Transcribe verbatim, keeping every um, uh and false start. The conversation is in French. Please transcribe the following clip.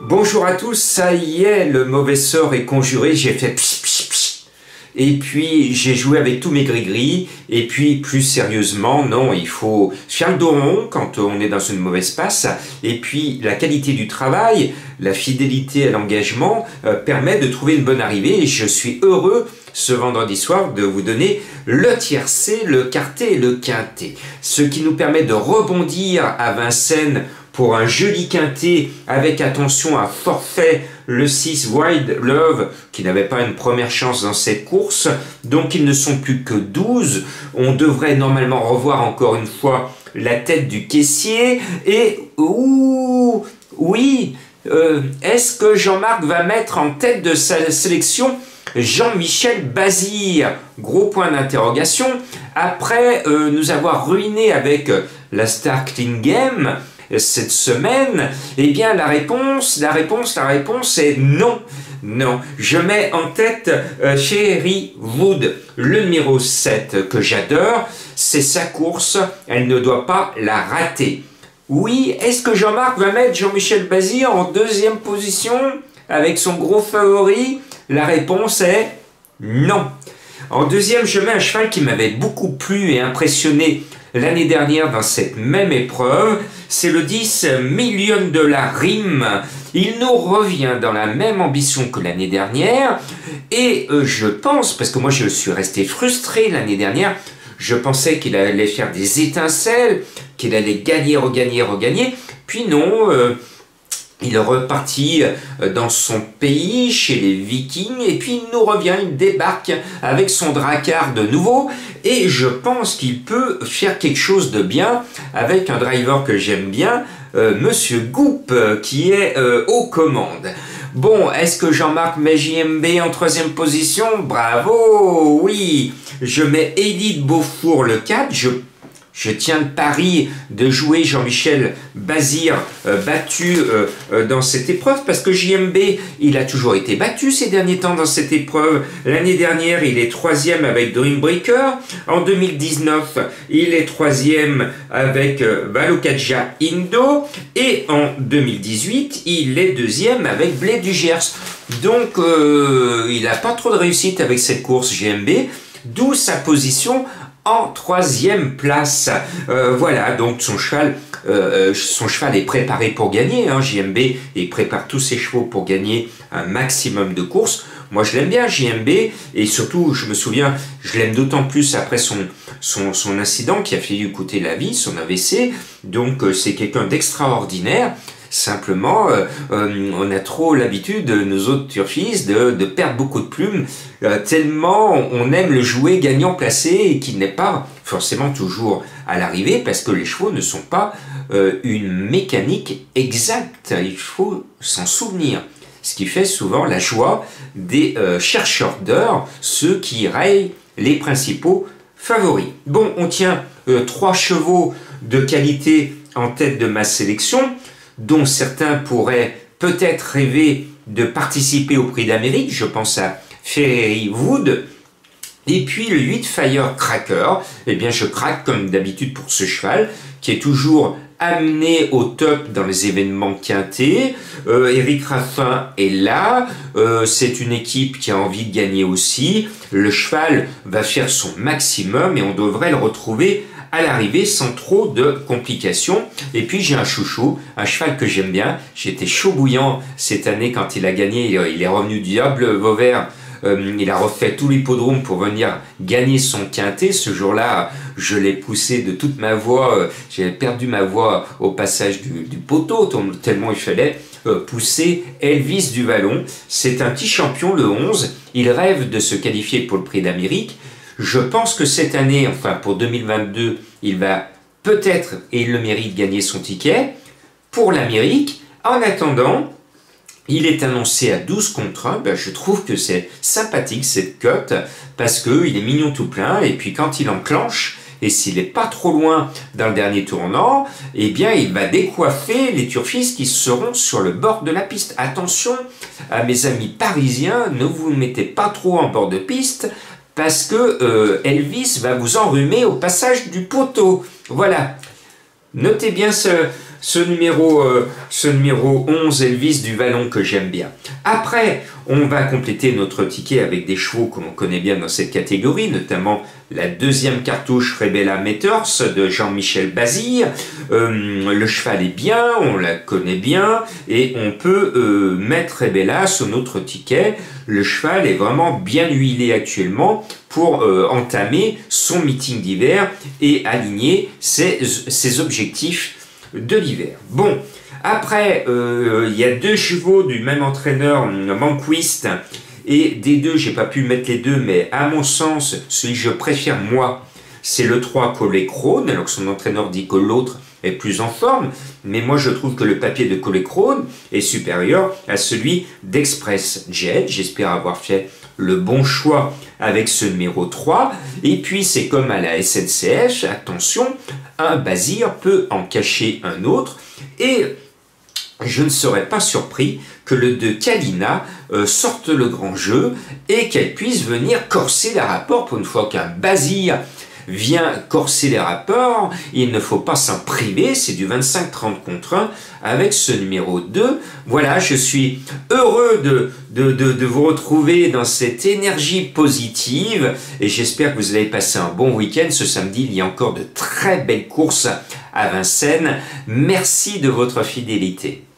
Bonjour à tous, ça y est, le mauvais sort est conjuré, j'ai fait psh, psh, psh. Et puis j'ai joué avec tous mes gris-gris, et puis plus sérieusement, non, il faut faire le dos rond quand on est dans une mauvaise passe, et puis la qualité du travail, la fidélité à l'engagement euh, permet de trouver une bonne arrivée, et je suis heureux ce vendredi soir de vous donner le tiercé, le quarté et le quinté, ce qui nous permet de rebondir à Vincennes pour un joli quintet avec attention à forfait le six Wild Love qui n'avait pas une première chance dans cette course, donc ils ne sont plus que douze. On devrait normalement revoir encore une fois la tête du caissier et ouh, oui, euh, est-ce que Jean-Marc va mettre en tête de sa sélection Jean-Michel Bazir? Gros point d'interrogation. Après euh, nous avoir ruiné avec la Star Clean Game cette semaine, eh bien la réponse, la réponse, la réponse est non. Non, je mets en tête euh, Cherry Wood, le numéro sept que j'adore, c'est sa course, elle ne doit pas la rater. Oui, est-ce que Jean-Marc va mettre Jean-Michel Bazir en deuxième position avec son gros favori? La réponse est non. En deuxième, je mets un cheval qui m'avait beaucoup plu et impressionné l'année dernière dans cette même épreuve, c'est le dix Million de la Rime. Il nous revient dans la même ambition que l'année dernière, et euh, je pense, parce que moi je suis resté frustré l'année dernière, je pensais qu'il allait faire des étincelles, qu'il allait gagner, regagner, regagner, puis non, euh, il est reparti dans son pays, chez les Vikings, et puis il nous revient, il débarque avec son dracard de nouveau, et je pense qu'il peut faire quelque chose de bien avec un driver que j'aime bien, euh, Monsieur Goup, qui est euh, aux commandes. Bon, est-ce que Jean-Marc met J M B en troisième position? Bravo, oui. Je mets Edith Beaufour le quatre, je Je tiens le pari de jouer Jean-Michel Bazir euh, battu euh, euh, dans cette épreuve parce que J M B, il a toujours été battu ces derniers temps dans cette épreuve. L'année dernière, il est troisième avec Dreambreaker. En deux mille dix-neuf, il est troisième avec euh, Valocadja Indo. Et en deux mille dix-huit, il est deuxième avec Blé du Gers. Donc, euh, il n'a pas trop de réussite avec cette course J M B, d'où sa position en troisième place. Euh, voilà, donc son cheval, euh, son cheval est préparé pour gagner. Hein. J M B, il prépare tous ses chevaux pour gagner un maximum de courses. Moi, je l'aime bien, J M B, et surtout, je me souviens, je l'aime d'autant plus après son, son, son incident qui a fait lui coûter la vie, son A V C. Donc, euh, c'est quelqu'un d'extraordinaire. Simplement, euh, euh, on a trop l'habitude, nous autres turfistes, de, de perdre beaucoup de plumes, euh, tellement on aime le jouer gagnant placé et qui n'est pas forcément toujours à l'arrivée parce que les chevaux ne sont pas euh, une mécanique exacte. Il faut s'en souvenir. Ce qui fait souvent la joie des euh, chercheurs d'heures, ceux qui rayent les principaux favoris. Bon, on tient euh, trois chevaux de qualité en tête de ma sélection, dont certains pourraient peut-être rêver de participer au Prix d'Amérique, je pense à Ferrari Wood, et puis le huit Firecracker, eh bien je craque comme d'habitude pour ce cheval, qui est toujours amené au top dans les événements quintés. Euh, Eric Raffin est là, euh, c'est une équipe qui a envie de gagner aussi, le cheval va faire son maximum et on devrait le retrouver à l'arrivée sans trop de complications. Et puis j'ai un chouchou, un cheval que j'aime bien. J'étais chaud bouillant cette année quand il a gagné. Il est revenu du Diable Vauvert. Euh, il a refait tout l'hippodrome pour venir gagner son quintet. Ce jour-là, je l'ai poussé de toute ma voix. J'ai perdu ma voix au passage du, du poteau, tellement il fallait euh, pousser Elvis du Vallon. C'est un petit champion, le onze. Il rêve de se qualifier pour le Prix d'Amérique. Je pense que cette année, enfin pour deux mille vingt-deux, il va peut-être, et il le mérite, gagner son ticket pour l'Amérique. En attendant, il est annoncé à douze contre un. Ben, je trouve que c'est sympathique cette cote parce qu'il est mignon tout plein. Et puis quand il enclenche, et s'il n'est pas trop loin dans le dernier tournant, eh bien il va décoiffer les turfistes qui seront sur le bord de la piste. Attention à mes amis parisiens, ne vous mettez pas trop en bord de piste, parce que euh, Elvis va vous enrhumer au passage du poteau. Voilà. Notez bien ce, ce numéro, euh, ce numéro onze Elvis du Vallon que j'aime bien. Après, on va compléter notre ticket avec des chevaux que l'on connaît bien dans cette catégorie, notamment la deuxième cartouche Rebella Matters de Jean-Michel Bazire. Euh, le cheval est bien, on la connaît bien, et on peut euh, mettre Rebella sur notre ticket. Le cheval est vraiment bien huilé actuellement pour euh, entamer son meeting d'hiver et aligner ses, ses objectifs de l'hiver. Bon, après, euh, il y a deux chevaux du même entraîneur, Manquist, et des deux, j'ai pas pu mettre les deux, mais à mon sens, celui que je préfère moi, c'est le trois Collet Crone, alors que son entraîneur dit que l'autre est plus en forme, mais moi je trouve que le papier de Collet Crone est supérieur à celui d'Express Jet. J'espère avoir fait le bon choix avec ce numéro trois. Et puis c'est comme à la S N C F, attention, un Bazir peut en cacher un autre, et je ne serais pas surpris que le deux Kalina euh, sorte le grand jeu et qu'elle puisse venir corser les rapports. Pour une fois qu'un Bazir vient corser les rapports, il ne faut pas s'en priver, c'est du vingt-cinq trente contre un avec ce numéro deux. Voilà, je suis heureux de, de, de, de vous retrouver dans cette énergie positive et j'espère que vous allez passer un bon week-end. Ce samedi, il y a encore de très belles courses à Vincennes. Merci de votre fidélité.